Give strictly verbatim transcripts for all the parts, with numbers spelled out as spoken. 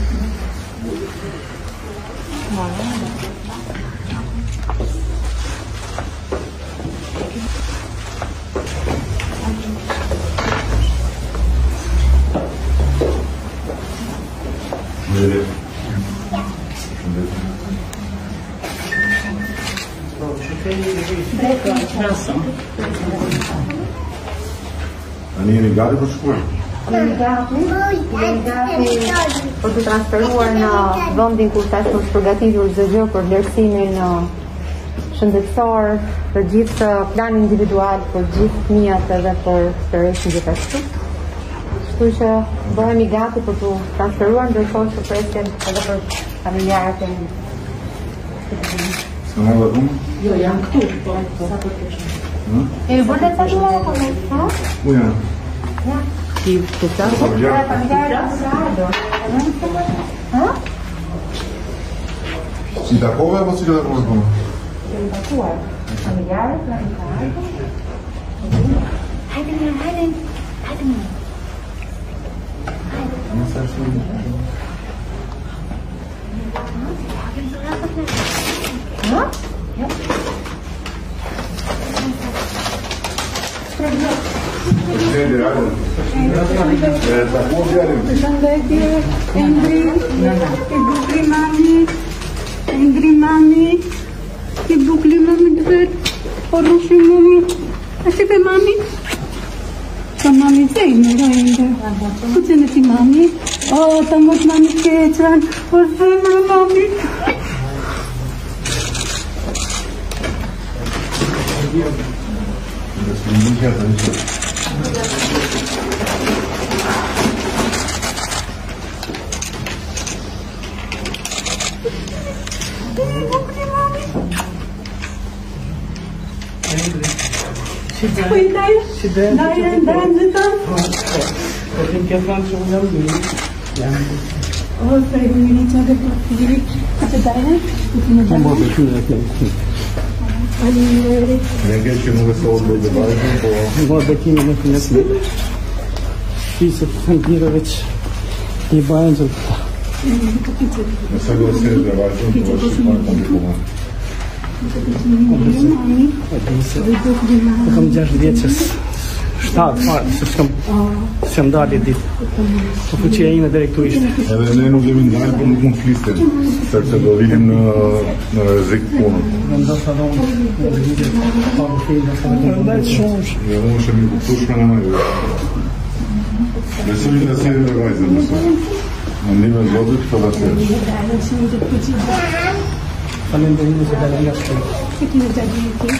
Böyle. Tani jeni gati për shkuar? Jeni gati? Jeni gati për të transferuar në vendin kur tash është përgatitur çdo gjë për vlerësimin shëndetësor, për gjithë plan individual, për gjithë fëmijët edhe për tërheqjen gjithashtu. Kështu që bëhemi gati për të transferuar, ndërkohë që presim edhe për familjarët e mi. S'ka marrë dhe punë? Jo, janë këtu, po, sa për të shumë. E ju bërë të të duar e ha? Ku janë? Ja. Ti të ta? Familjarët familjarët e Ado. Ha? Si takove apo si këtë takove punë? Kemi takuar familjarët e Ado. Hajde mirë, hajde, hajde mirë. Nëse është një. Ha? Ja. Gjendje, hajde. E takuar djalin. Përshëndetje, Endri, i bukli mami, Endri mami, i bukli mami të vetë, o rushi mami, a që pe mami? Sa mami zej, në rojnë, ku që në ti mami? O, të mos mami keqan, o zemra mami. Dhe s'ki një kjetë, në që. Păi dai, dai, dai, ajută. O să încheam și un am O să i mirița de copii. Ce dai? Am văzut și noi acolo. Ne ke që nuk e sotë dhe vajzën, po... Mă bekimin e kënjës me. Kisë të fëndire që i bajnë që të ta. Nëse do të dhe vajzën, po është që parë komplikuar. Po kam gjashtë vjeqës shtatë farë, se s'kam se ndalje ditë. Po fuqia ime deri këtu ishte. Edhe ne nuk jemi ndalë, po nuk mund flistin, sepse do vinim në, në rrezik punën. Në ndoshta do unë në rrgjitje pa më fejnë, në ndajtë shumë. Jo, unë shemi kuptueshme në mënyrë. Besoj të sjellin me vajzën, besoj. Në ndihmën e Zotit këto do të sjellin. Falënderimi se dalë nga shkolla.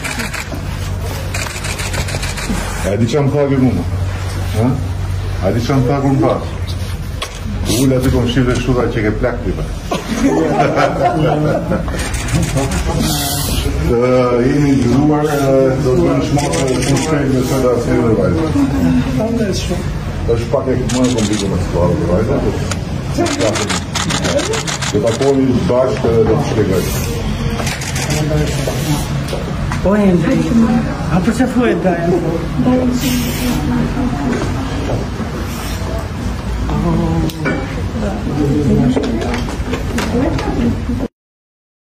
A di që më thakë më? Ha? A di që më thakë më thakë? Ullë aty kom shqivë dhe shtuta që ke plak të të jemi gjëruar, do të në shmotë të në shkrejt me sëta asë dhe vajzë. është pak e më e kompliku me situarë dhe vajzë. Do të akovi bashkë dhe do të shkegaj. Po Endri, a për që fu e dajnë? Oh.